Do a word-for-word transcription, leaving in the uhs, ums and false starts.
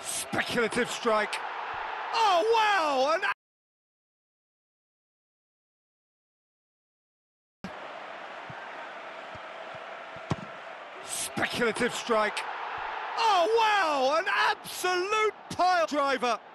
Speculative strike. Oh, wow! An Speculative strike. Oh, wow! An absolute pile driver.